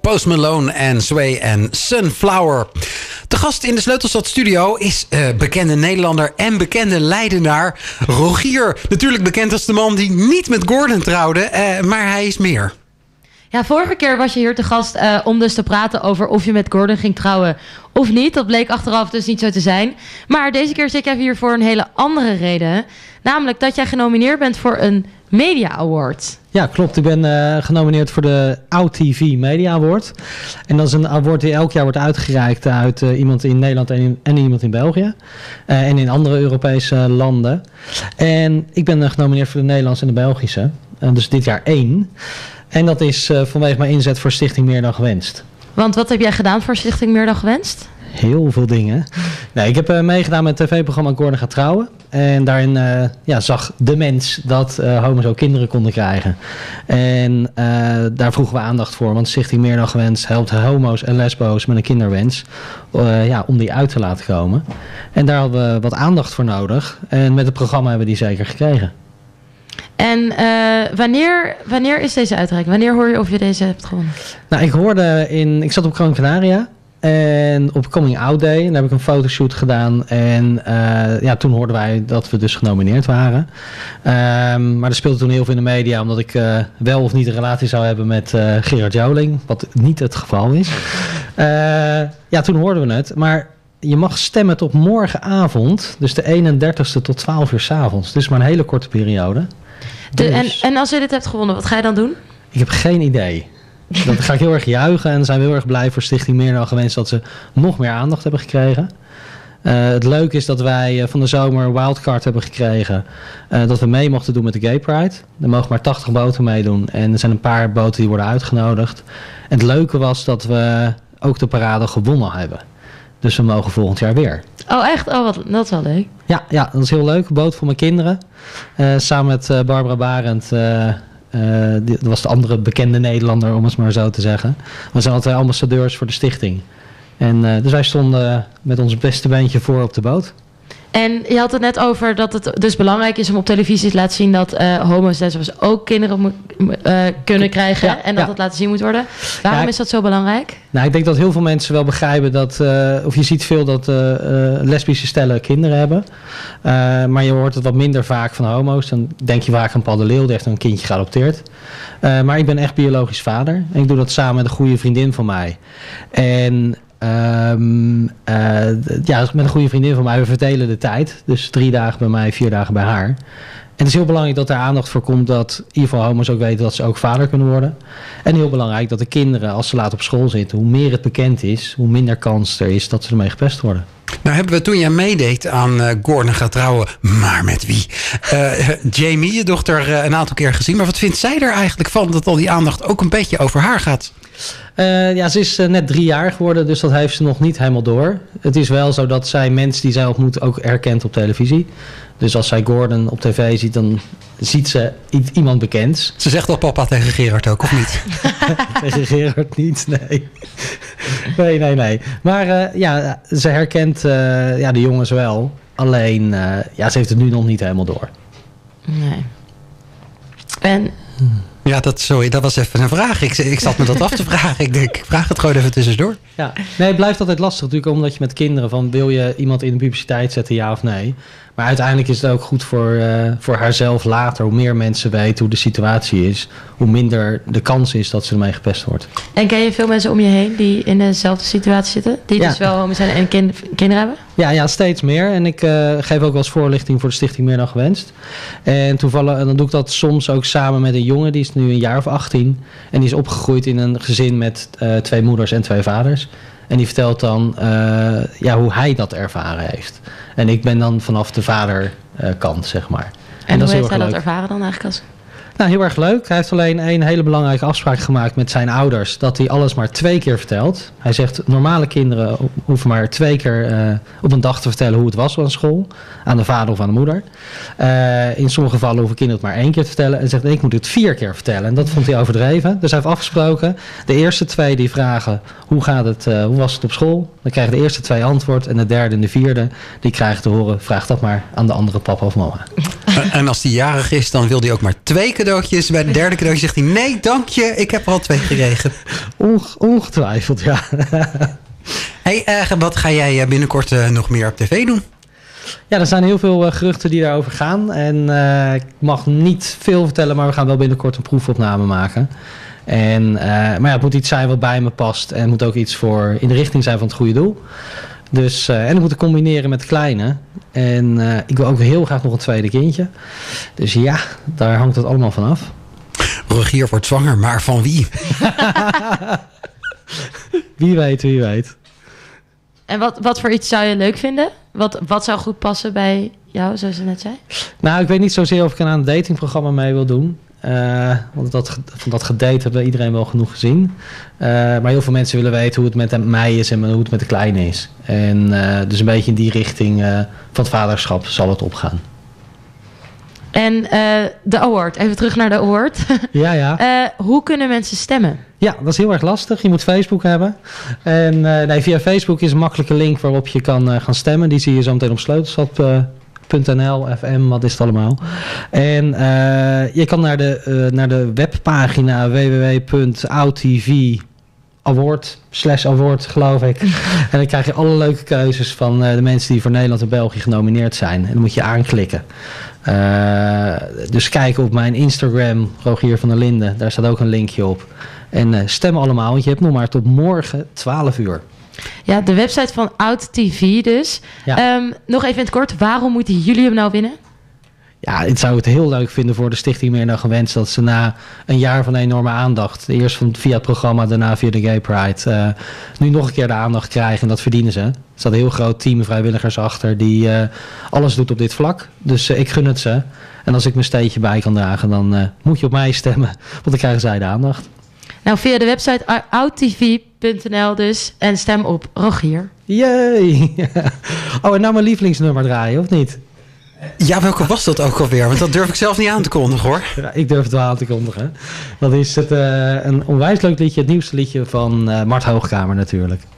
Post Malone en Sway en Sunflower. De gast in de Sleutelstad Studio is bekende Nederlander en bekende Leidenaar Rogier. Natuurlijk bekend als de man die niet met Gordon trouwde, maar hij is meer. Ja, vorige keer was je hier te gast om dus te praten over of je met Gordon ging trouwen of niet. Dat bleek achteraf dus niet zo te zijn. Maar deze keer zit ik even hier voor een hele andere reden. Namelijk dat jij genomineerd bent voor een Media Award. Ja, klopt. Ik ben genomineerd voor de OUT-TV Media Award. En dat is een award die elk jaar wordt uitgereikt uit iemand in Nederland en iemand in België. En in andere Europese landen. En ik ben genomineerd voor de Nederlandse en de Belgische. Dus dit jaar 1. En dat is vanwege mijn inzet voor Stichting Meer Dan Gewenst. Want wat heb jij gedaan voor Stichting Meer Dan Gewenst? Heel veel dingen. Nee, ik heb meegedaan met het tv-programma Gordon gaat trouwen. En daarin zag de mens dat homo's ook kinderen konden krijgen. En daar vroegen we aandacht voor. Want Stichting Meer Dan Gewenst helpt homo's en lesbo's met een kinderwens. Om die uit te laten komen. En daar hadden we wat aandacht voor nodig. En met het programma hebben we die zeker gekregen. En wanneer is deze uitreiking? Wanneer hoor je of je deze hebt gewonnen? Nou, ik zat op Gran Canaria. En op Coming Out Day, en daar heb ik een fotoshoot gedaan. En toen hoorden wij dat we dus genomineerd waren. Maar er speelde toen heel veel in de media, omdat ik wel of niet een relatie zou hebben met Gerard Joling. Wat niet het geval is. Toen hoorden we het. Maar je mag stemmen tot morgenavond. Dus de 31ste tot 12 uur 's avonds. Dus maar een hele korte periode. En als je dit hebt gewonnen, wat ga je dan doen? Ik heb geen idee. Dan ga ik heel erg juichen en zijn we heel erg blij voor Stichting Meer Dan Gewenst dat ze nog meer aandacht hebben gekregen. Het leuke is dat wij van de zomer wildcard hebben gekregen. Dat we mee mochten doen met de Gay Pride. Er mogen maar 80 boten meedoen en er zijn een paar boten die worden uitgenodigd. En het leuke was dat we ook de parade gewonnen hebben. Dus we mogen volgend jaar weer. Oh echt? Oh, dat is wel leuk. Ja, dat is heel leuk. Een boot voor mijn kinderen. Samen met Barbara Barend. Dat was de andere bekende Nederlander, om het maar zo te zeggen. We zijn altijd ambassadeurs voor de stichting. En dus wij stonden met ons beste beentje voor op de boot. En je had het net over dat het dus belangrijk is om op televisie te laten zien dat homo's en lesbo's ook kinderen kunnen krijgen. Ja, en dat het laten zien moet worden. Waarom is dat zo belangrijk? Nou, ik denk dat heel veel mensen wel begrijpen dat, of je ziet veel dat lesbische stellen kinderen hebben. Maar je hoort het wat minder vaak van homo's. Dan denk je vaak aan Paul de Leeuw, die heeft een kindje geadopteerd. Maar ik ben echt biologisch vader. En ik doe dat samen met een goede vriendin van mij. En met een goede vriendin van mij. We verdelen de tijd. Dus 3 dagen bij mij, 4 dagen bij haar. En het is heel belangrijk dat er aandacht voor komt dat in ieder geval homo's ook weten dat ze ook vader kunnen worden. En heel belangrijk dat de kinderen, als ze laat op school zitten, hoe meer het bekend is, hoe minder kans er is dat ze ermee gepest worden. Nou hebben we toen jij meedeed aan Gordon gaat trouwen, maar met wie? Jamie, je dochter, een aantal keer gezien. Maar wat vindt zij er eigenlijk van dat al die aandacht ook een beetje over haar gaat? Ze is net 3 jaar geworden, dus dat heeft ze nog niet helemaal door. Het is wel zo dat zij mensen die zij ontmoet ook herkent op televisie. Dus als zij Gordon op tv ziet, dan ziet ze iemand bekends. Ze zegt al papa tegen Gerard ook, of niet? Tegen Gerard niet, nee. Nee. Maar ze herkent de jongens wel. Alleen, ze heeft het nu nog niet helemaal door. Nee. En... Ja, dat was even een vraag. Ik zat me dat af te vragen. Ik denk, ik vraag het gewoon even tussendoor. Ja. Nee, het blijft altijd lastig natuurlijk, omdat je met kinderen van wil je iemand in de publiciteit zetten, ja of nee. Maar uiteindelijk is het ook goed voor haarzelf later. Hoe meer mensen weten hoe de situatie is, hoe minder de kans is dat ze ermee gepest wordt. En ken je veel mensen om je heen die in dezelfde situatie zitten? Die dus wel homo zijn en kinderen hebben? Ja, steeds meer. En ik geef ook wel eens voorlichting voor de Stichting Meer Dan Gewenst. En toevallig, dan doe ik dat soms ook samen met een jongen. Die is nu een jaar of 18. En die is opgegroeid in een gezin met 2 moeders en 2 vaders. En die vertelt dan hoe hij dat ervaren heeft. En ik ben dan vanaf de vaderkant, zeg maar. En hoe heeft hij dat ervaren dan eigenlijk als... Nou, heel erg leuk. Hij heeft alleen een hele belangrijke afspraak gemaakt met zijn ouders. Dat hij alles maar 2 keer vertelt. Hij zegt, normale kinderen hoeven maar 2 keer op een dag te vertellen hoe het was aan school. Aan de vader of aan de moeder. In sommige gevallen hoeven kinderen het maar 1 keer te vertellen. En zegt, ik moet het 4 keer vertellen. En dat vond hij overdreven. Dus hij heeft afgesproken. De eerste 2 die vragen, hoe was het op school? Dan krijgen de eerste 2 antwoord. En de derde en de vierde, die krijgen te horen, vraag dat maar aan de andere papa of mama. En als hij jarig is, dan wil hij ook maar 2 cadeautjes. Bij de derde cadeautje zegt hij, nee, dank je, ik heb er al 2 gekregen. Ongetwijfeld, ja. Hey, wat ga jij binnenkort nog meer op tv doen? Ja, er zijn heel veel geruchten die daarover gaan. En ik mag niet veel vertellen, maar we gaan wel binnenkort een proefopname maken. Maar ja, het moet iets zijn wat bij me past. En het moet ook iets voor in de richting zijn van het goede doel. Dus, en het moet ik combineren met kleine. En ik wil ook heel graag nog een tweede kindje. Dus ja, daar hangt het allemaal van af. Rogier wordt zwanger, maar van wie? Wie weet, wie weet. En wat voor iets zou je leuk vinden? Wat zou goed passen bij jou, zoals je net zei? Nou, ik weet niet zozeer of ik aan een datingprogramma mee wil doen. Want van dat gedate hebben iedereen wel genoeg gezien. Maar heel veel mensen willen weten hoe het met mij is en hoe het met de kleine is. En dus een beetje in die richting van het vaderschap zal het opgaan. En de award, even terug naar de award. Ja. Hoe kunnen mensen stemmen? Ja, dat is heel erg lastig. Je moet Facebook hebben. En via Facebook is een makkelijke link waarop je kan gaan stemmen. Die zie je zo meteen op Sleutelstad.nl, FM, wat is het allemaal. En je kan naar de webpagina www.oudtv.award, geloof ik. En dan krijg je alle leuke keuzes van de mensen die voor Nederland en België genomineerd zijn. En dan moet je aanklikken. Dus kijk op mijn Instagram, Rogier van der Linden. Daar staat ook een linkje op. En stem allemaal, want je hebt nog maar tot morgen 12 uur. Ja, de website van Oud TV dus. Ja. Nog even in het kort, waarom moeten jullie hem nou winnen? Ja, ik zou het heel leuk vinden voor de Stichting Meer dan Gewenst... dat ze na een jaar van enorme aandacht... eerst via het programma, daarna via de Gay Pride... nu nog een keer de aandacht krijgen en dat verdienen ze. Er staat een heel groot team vrijwilligers achter... die alles doet op dit vlak. Dus ik gun het ze. En als ik mijn steentje bij kan dragen... dan moet je op mij stemmen, want dan krijgen zij de aandacht. Nou, via de website oudtv.nl dus. En stem op Rogier. Yay! Oh, en nou mijn lievelingsnummer draaien, of niet? Ja, welke was dat ook alweer? Want dat durf ik zelf niet aan te kondigen, hoor. Ja, ik durf het wel aan te kondigen. Dat is een onwijs leuk liedje. Het nieuwste liedje van Mart Hoogkamer natuurlijk.